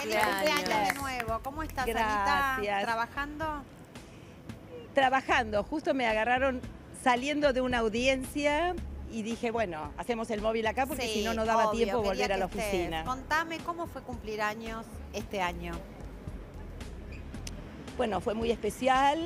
Feliz cumpleaños de nuevo. ¿Cómo estás, Anita? Gracias. ¿Trabajando? Trabajando, justo me agarraron saliendo de una audiencia y dije, bueno, hacemos el móvil acá porque Sí, si no, no daba obvio, tiempo quería volver a la que estés. oficina. Contame cómo fue cumplir años este año. Bueno, fue muy especial.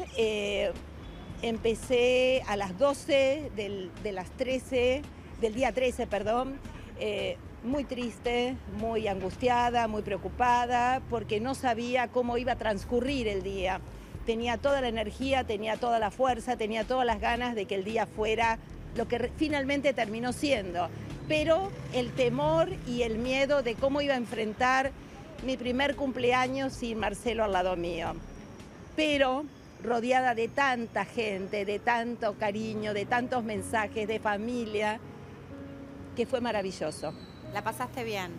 Empecé a las 12 de las 13, del día 13, perdón. Muy triste, muy angustiada, muy preocupada, porque no sabía cómo iba a transcurrir el día. Tenía toda la energía, tenía toda la fuerza, tenía todas las ganas de que el día fuera lo que finalmente terminó siendo. Pero el temor y el miedo de cómo iba a enfrentar mi primer cumpleaños sin Marcelo al lado mío. Pero rodeada de tanta gente, de tanto cariño, de tantos mensajes, de familia, que fue maravilloso. ¿La pasaste bien?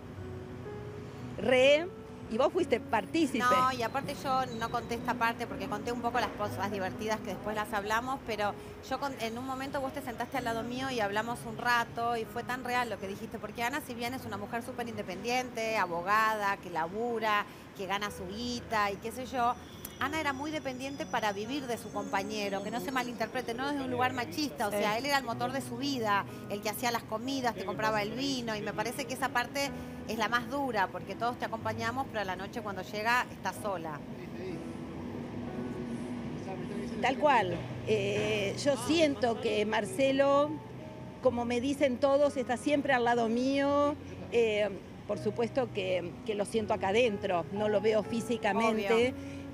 Y vos fuiste partícipe. No, y aparte yo no conté esta parte porque conté un poco las cosas divertidas que después las hablamos, pero yo en un momento vos te sentaste al lado mío y hablamos un rato y fue tan real lo que dijiste, porque Ana, si bien es una mujer súper independiente, abogada, que labura, que gana su guita y qué sé yo, Ana era muy dependiente para vivir de su compañero, que no se malinterprete, no desde un lugar machista, o sea, él era el motor de su vida, el que hacía las comidas, te compraba el vino, y me parece que esa parte es la más dura, porque todos te acompañamos, pero a la noche cuando llega estás sola. Tal cual. Yo siento que Marcelo, como me dicen todos, está siempre al lado mío. Por supuesto que lo siento acá adentro, no lo veo físicamente.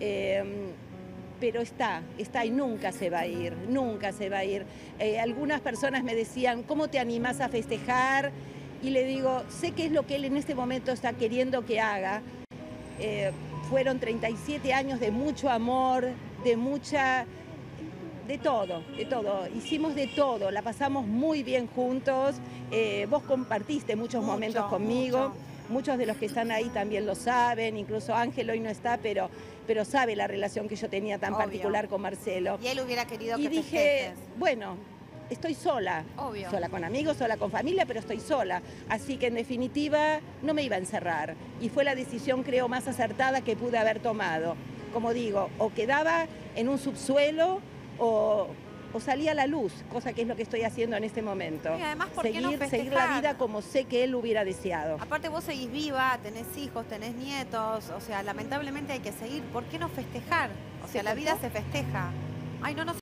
Pero está y nunca se va a ir, nunca se va a ir. Algunas personas me decían, ¿cómo te animás a festejar? Y le digo, sé qué es lo que él en este momento está queriendo que haga. Fueron 37 años de mucho amor, de todo. Hicimos de todo, la pasamos muy bien juntos. Vos compartiste muchos momentos conmigo. Muchos de los que están ahí también lo saben, incluso Ángel hoy no está, pero sabe la relación que yo tenía tan particular con Marcelo. Y él hubiera querido que dije, festejes. bueno, estoy sola. Obvio. Sola con amigos, sola con familia, pero estoy sola. Así que en definitiva no me iba a encerrar. Y fue la decisión, creo, más acertada que pude haber tomado. Como digo, o quedaba en un subsuelo o salía a la luz, cosa que es lo que estoy haciendo en este momento. Y además, ¿por qué no festejar? Seguir la vida como sé que él hubiera deseado. Aparte vos seguís viva, tenés hijos, tenés nietos, o sea, lamentablemente hay que seguir. ¿Por qué no festejar? O sea, la vida se festeja. Ay, no, no